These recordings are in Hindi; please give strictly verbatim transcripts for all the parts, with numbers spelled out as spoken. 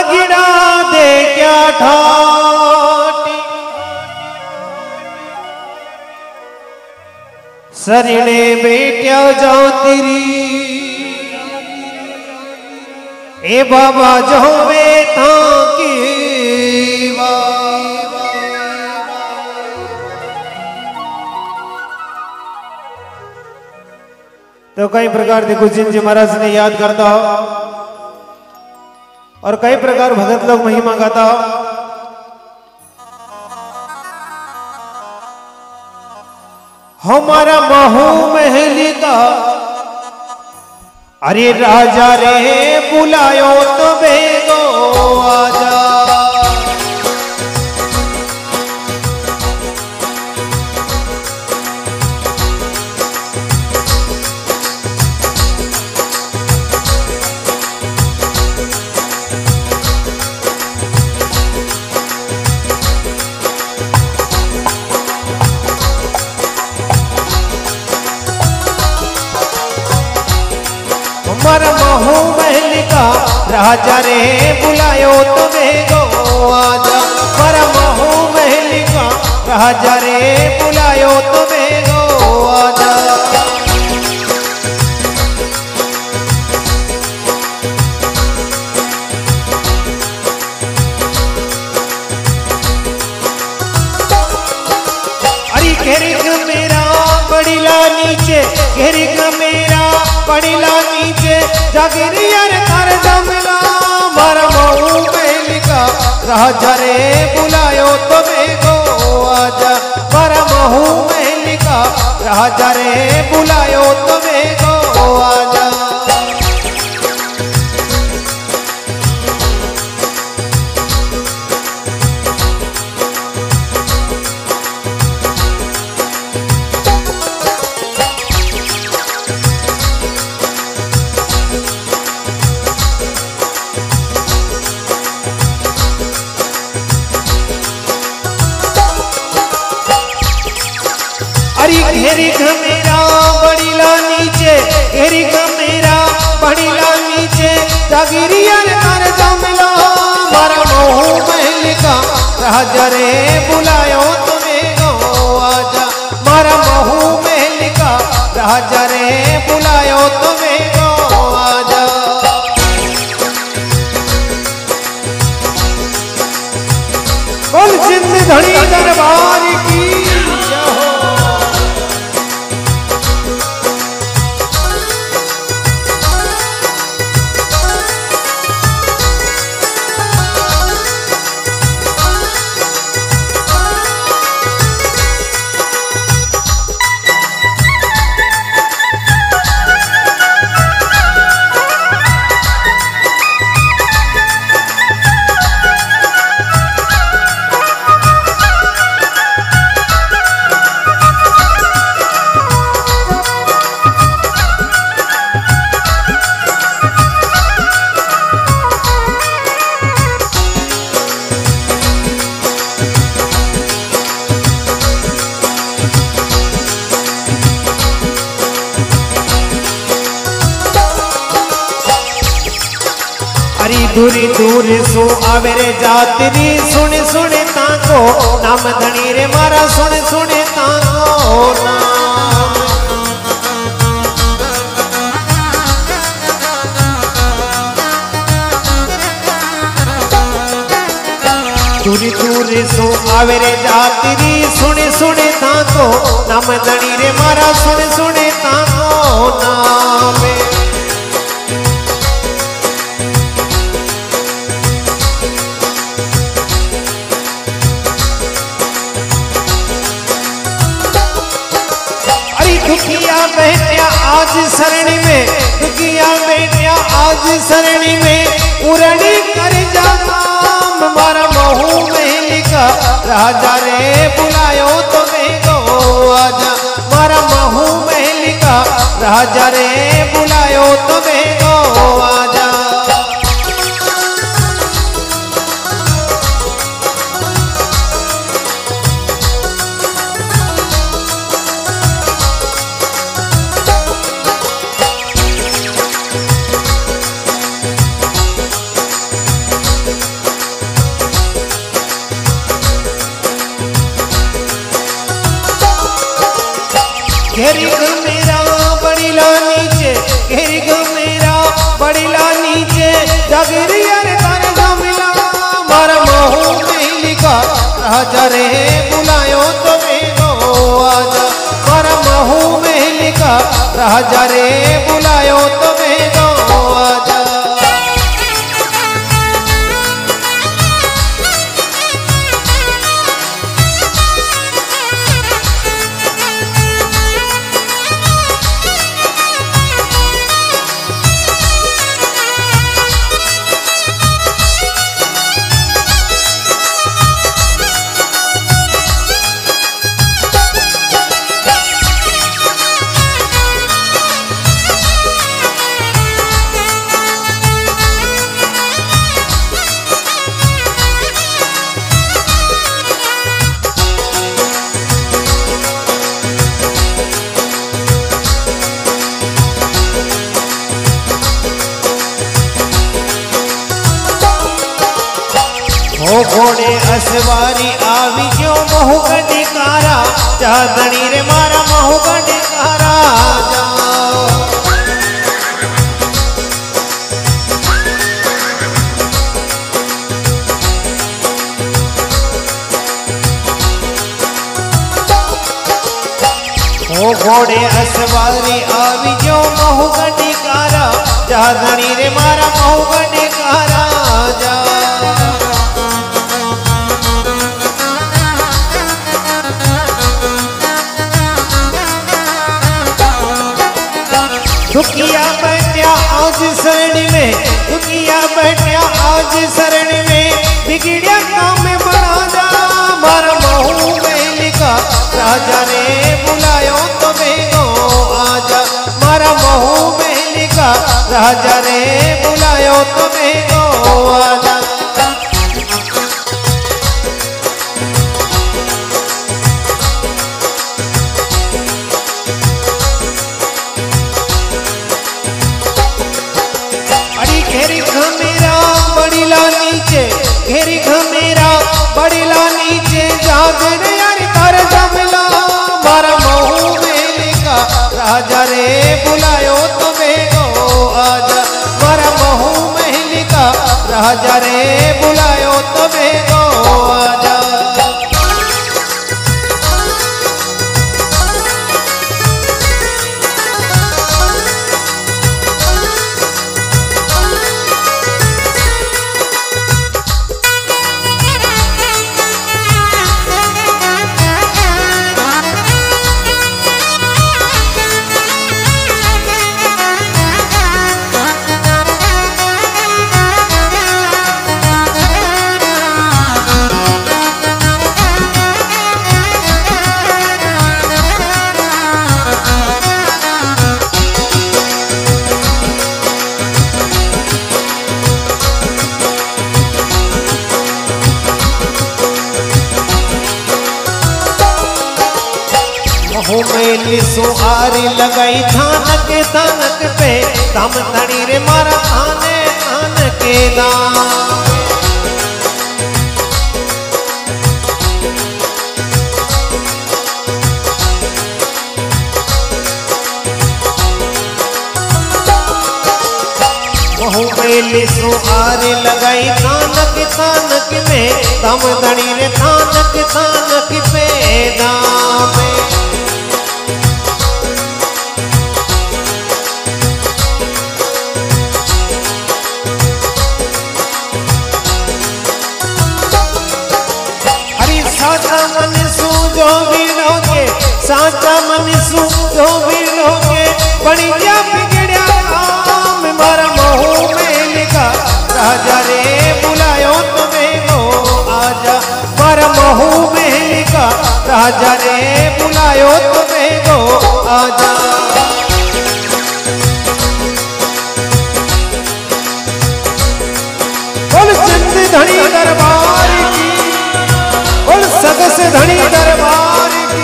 भागीड़ा दे क्या ठाटी सरिणे बेटिया जाओ तेरी ए बाबा जाओ बेटा की तो कई प्रकार के कुछ जी महाराज ने याद करता हो और कई प्रकार भगत लोग महिमा गाता हो। हमारा महू महली का अरे राजा रे बुलायो तो बेगो आजा महू महल का राजा रे बुलायो तुम्हें गो आजा पर महू महल का राजा रे बुलायो तुम्हें गो आजा अरे घेरिक मेरा बड़ीला नीचे घेरिक मेरा बड़ीला नीचे जागिरियर कर जमला मारा महू महल का राजा रे बुलायो तुम्हें गो आजा मारा महू महल का राजा रे बुलायो तुम्हें गो आजा घेरिक मेरा बड़ीला नीचे घेरिक मेरा बड़ीला नीचे जागिरियर कर जमला मारा महू महल का राजा रे बुलायो तुम्हें गो आजा मारा महू महल का राजा रे बुलायो तुम्हें गो आजा बोल सिंध धनी दरबार की दूरी दूरी सो आवे रे जातरी सुन सुन ताको नाम धनी रे मारा सुन सुन ताको नाम दूरी दूरी सो आवे रे जातरी सुन सुन ताको नाम धनी रे मारा सुन सुन ताको नाम दुखिया बेटिया आज सरणी में दुखिया बेटिया आज सरणी में पूरणी कर जाता मारा महू महल का राजा रे बुलायो तुम्हें गो आजा मारा महू महल का राजा रे बुलायो तुम्हें गो आजा राजा रे बुलायो तो भेगो आजा। ओ घोड़े असवारी आवी क्यों महु गढ़कारा चांदनी रे मारा महु गढ़कारा जा। ओ घोड़े असवारी आवी क्यों महु गढ़कारा चांदनी रे मारा महु गढ़कारा जा। दुखिया बैठा आज शरण में, दुखिया बैठा आज शरण में, बिगड़िया काम बना जा। मारा महू महल का राजा रे बुलायो तो भेगो आजा। मारा महू महल का राजा रे बुलायो तो भेगो आजा। घेरी घमेरा बड़ीला नीचे जागर यार कर जमला। मारा महू महल का राजा रे बुलायो तो भेगो आजा। मारा महू महल का राजा रे बुलायो तो भेगो आजा। महू महल सुहारी लगाई थानक थानक पे दम धड़ी रे मारा थाने थान के दाम। महू महल सुहारी लगाई थानक थानक में दम धड़ी रे थानक थानक पे दाम। साचा मन सु जो बिलोगे बढ़िया बिगड़िया काम। मारा महू महल का राजा रे बुलायो तो भेगो आजा। मारा महू महल का राजा रे बुलायो तो भेगो आजा। बोल चंद धनी दरबार की, बोल सदस धनी दरबार की।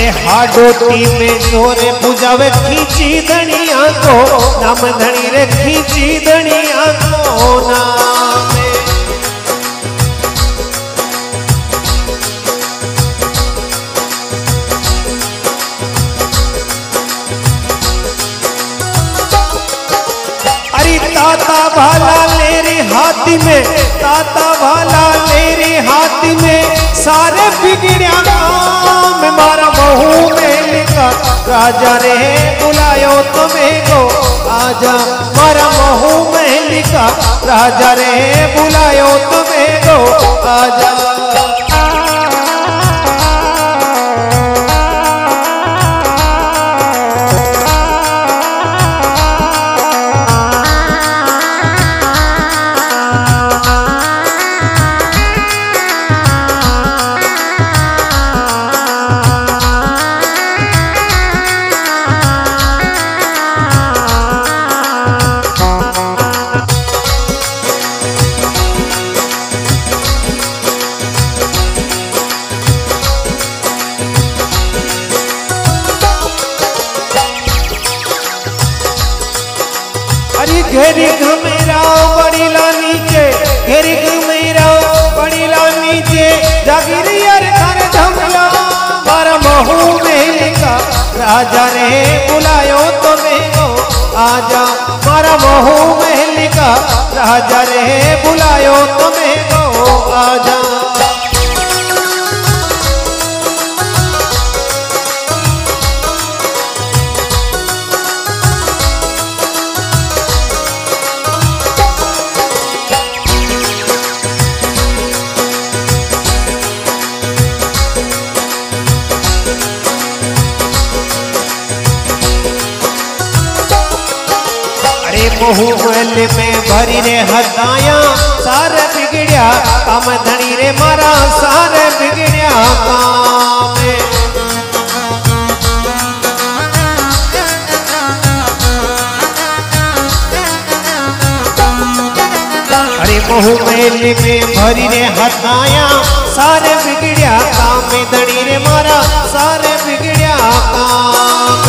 अरे हाडोती में जोरे पूजावे खींची धनिया को नाम धनी रे खींची धनिया को नाम। अरे ताता भाला लेरे हाथी में, ताता भाला लेरे हाथी में सारे बिगड़िया काम मारा महू में लिखा राजा रे बुलायो तुम्हें को आजा मारा महू में लिखा राजा रे बुलायो तुम्हें को आजा। घेरी घमेरा बड़ीला नीचे, घेरी घमेरा बड़ीला नीचे जागिर यार कर झमला मारा महू में का राजा रे बुलायो तुम्हें को आजा मारा महू में का राजा रे बुलायो तुम्हें को आजा। महू महल में भरी रे हदाया सारे बिगड़िया काम धनी रे मारा सारे बिगड़िया काम। अरे महू महल में भरी रे हदाया सारे बिगड़िया काम धनी रे मारा सारे बिगड़िया काम।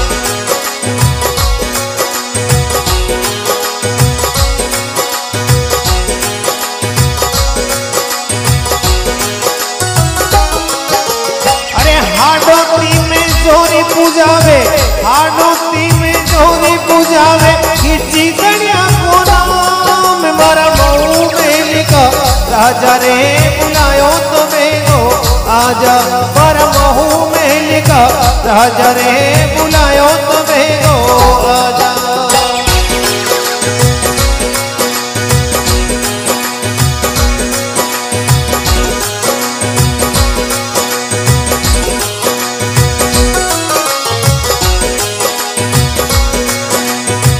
जोरी पूजावे हाडोती में जोरी पूजावे खींची धनिया को नाम मारा महू में लिखा राजा रे बुलायो तुम्हें को आजा मारा महू में लिखा राजा रे बुलायो तुम्हें को आजा।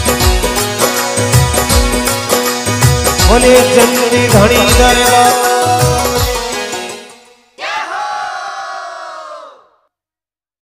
बोले चंदी घड़ी दरबार